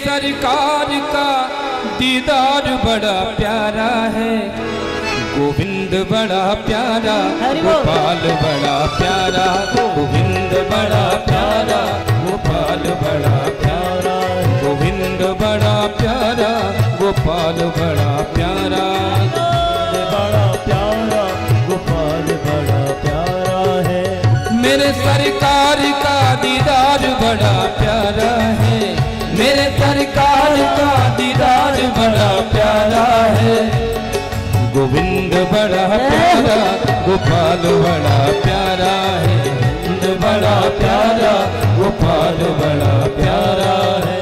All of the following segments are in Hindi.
सरकार का दीदार बड़ा प्यारा है। गोविंद बड़ा प्यारा, गोपाल बड़ा प्यारा, गोविंद बड़ा प्यारा, गोपाल बड़ा प्यारा, गोविंद बड़ा प्यारा, गोपाल बड़ा प्यारा, बड़ा प्यारा, गोपाल बड़ा प्यारा है। मेरे सरकार का दीदार बड़ा प्यारा है। मेरे सरकार का दीदार बड़ा प्यारा है। गोविंद बड़ा प्यारा, गोपाल बड़ा प्यारा है। गोविंद बड़ा प्यारा, गोपाल बड़ा प्यारा है।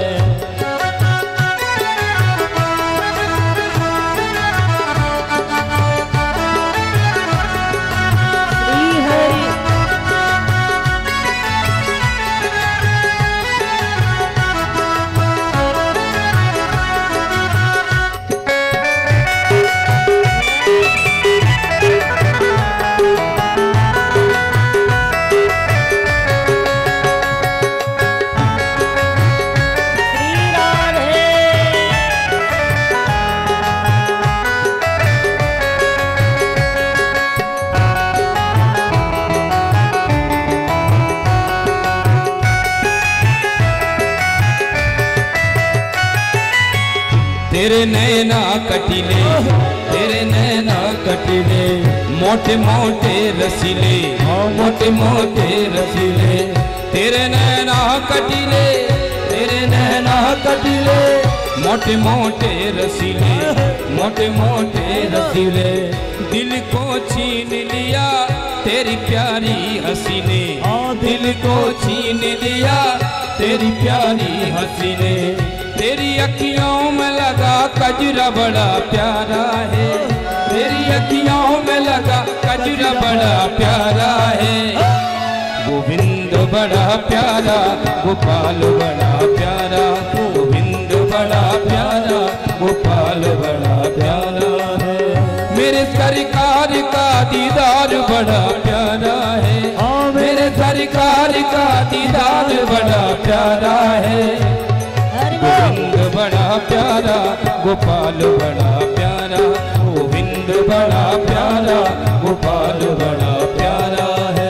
तेरे नैना कटीले, तेरे नैना कटीले, मोटे मोटे रसीले, मोटे मोटे रसीले। तेरे नैना कटीले, तेरे नैना कटीले, मोटे मोटे रसीले, मोटे मोटे रसीले। दिल को छीन लिया तेरी प्यारी हंसी ने, दिल को छीन लिया तेरी प्यारी हंसी ने। तेरी अखियों में लगा कजरा बड़ा प्यारा है। तेरी अखियों में लगा कजरा बड़ा प्यारा है। गोविंद बड़ा प्यारा, गोपाल बड़ा प्यारा, गोविंद बड़ा प्यारा, गोपाल बड़ा प्यारा है। मेरे सरकार का दीदार बड़ा प्यारा है। मेरे सरकार का दीदार बड़ा प्यारा है। गोविंद बड़ा प्यारा, गोपाल बड़ा प्यारा, गोविंद बड़ा प्यारा, गोपाल बड़ा प्यारा है।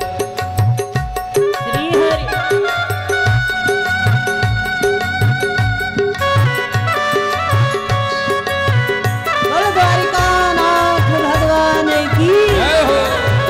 द्वारिकानाथ भगवान की जय हो।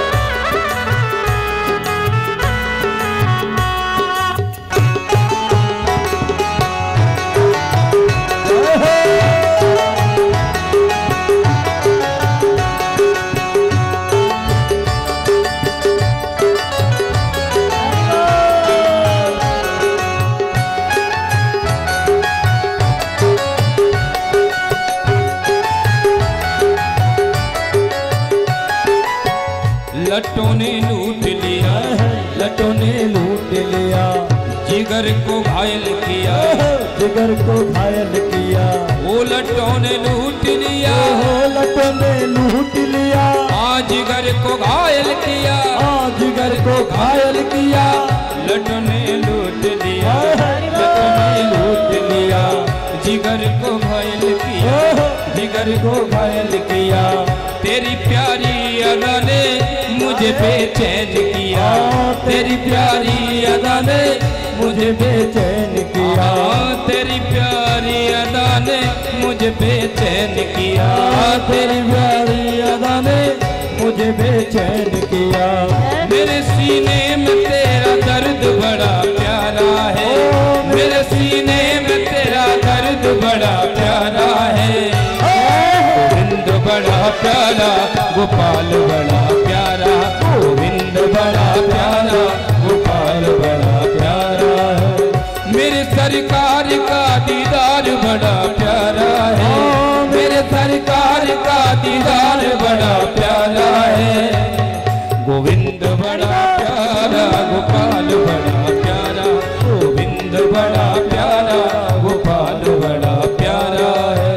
लट्टों ने लूट लिया, लट्टों ने लूट लिया, जिगर को घायल किया, जिगर को घायल किया। वो लट्टों ने लूट लिया, लट्टों ने लूट लिया, जिगर को घायल किया, जिगर को घायल किया। लट्टों ने लूट लिया, लट्टों ने लूट लिया, जिगर को घायल किया, जिगर को घायल किया। तेरी प्यारी अदा ने मुझे बेचैन किया, तेरी प्यारी अदा ने मुझे बेचैन किया। तेरी प्यारी अदा ने मुझे बेचैन किया, तेरी प्यारी अदा ने मुझे बेचैन किया। मेरे सीने में तेरा दर्द बड़ा प्यारा है। मेरे सीने में तेरा दर्द बड़ा प्यारा है। गोविंद बड़ा प्यारा, गोपाल बड़ा प्यारा, गोविंद बड़ा प्यारा, गोपाल बड़ा प्यारा है। मेरे सरकार का दीदार बड़ा प्यारा है। मेरे सरकार का दीदार बड़ा प्यारा है। गोविंद बड़ा प्यारा, गोपाल बड़ा प्यारा, गोविंद बड़ा प्यारा, गोपाल बड़ा प्यारा है।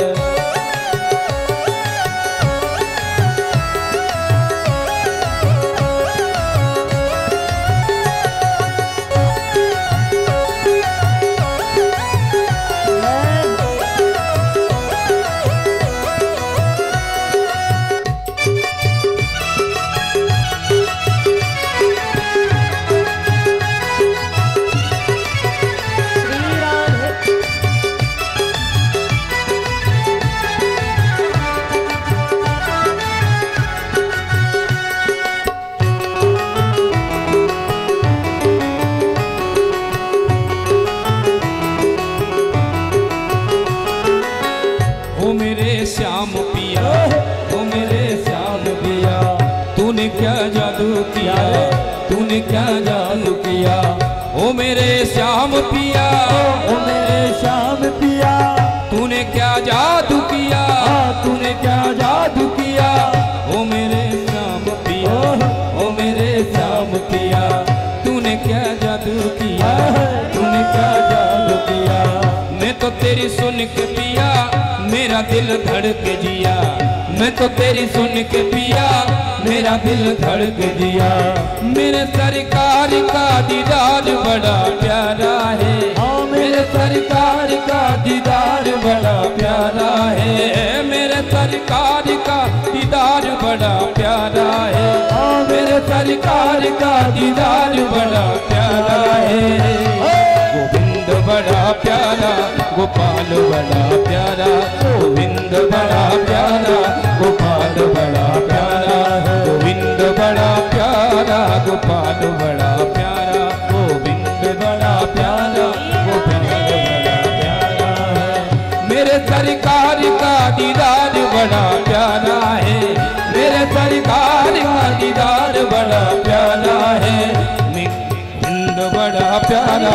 क्या जादू किया, तूने क्या जादू किया। ओ मेरे श्याम पिया, ओ मेरे श्याम पिया, तूने क्या जादू किया, तूने क्या जादू किया। ओ मेरे श्याम पिया, ओ मेरे श्याम पिया, तूने क्या जादू किया, तूने क्या जादू किया। मैं तो तेरी सुन के पिया मेरा दिल धड़क जिया, मैं तो तेरी सुन के पिया मेरा दिल धड़क जिया। मेरे सरकार का दीदार बड़ा प्यारा है, मेरे सरकार का दीदार बड़ा प्यारा है। मेरे सरकार का दीदार बड़ा प्यारा है, मेरे सरकार का दीदार बड़ा प्यारा है। गोविंद बड़ा प्यारा, गोपाल बड़ा प्यारा, गोविंद बड़ा प्यारा, गोपाल बड़ा प्यारा, गोविंद बड़ा प्यारा, गोपाल बड़ा प्यारा, गोविंद बड़ा प्यारा, गोपाल बड़ा प्यारा है। मेरे सरकार का दीदार बड़ा प्यारा है, मेरे सरकार का दीदार बड़ा प्यारा है। गोविंद बड़ा प्यारा,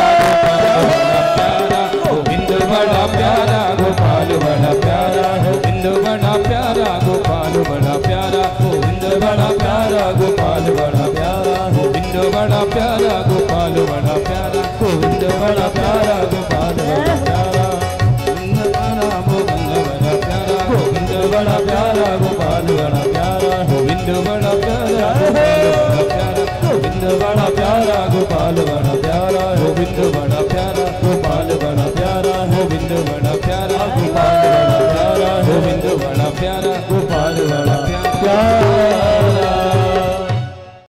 गोविंद बड़ा प्यारा, गोपाल बड़ा प्यारा, गोविंद बड़ा प्यारा, गोपाल बड़ा प्यारा, गोविंद बड़ा प्यारा, गोपाल बड़ा प्यारा, गोविंद बड़ा प्यारा, गोपाल बड़ा प्यारा, गोविंद बड़ा प्यारा, गोपाल बड़ा प्यारा, गोविंद बड़ा प्यारा, गोपाल बड़ा प्यारा, गोविंद बड़ा प्यारा, गोपाल बड़ा प्यारा, गोविंद बड़ा प्यारा, गोपाल बड़ा प्यारा, गोविंद बड़ा